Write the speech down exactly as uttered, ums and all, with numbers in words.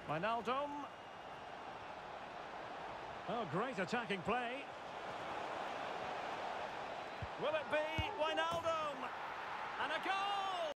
Wijnaldum. Oh, great attacking play. Will it be Wijnaldum? And a goal!